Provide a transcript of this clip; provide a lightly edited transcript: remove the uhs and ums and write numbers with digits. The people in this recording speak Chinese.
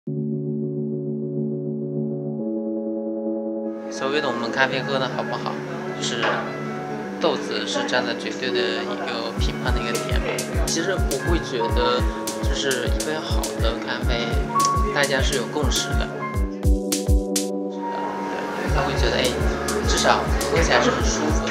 所谓的我们咖啡喝的好不好，就是豆子是占了绝对的一个评判的一个点。其实我会觉得，就是一杯好的咖啡，大家是有共识的。他会觉得，哎，至少喝起来是很舒服的。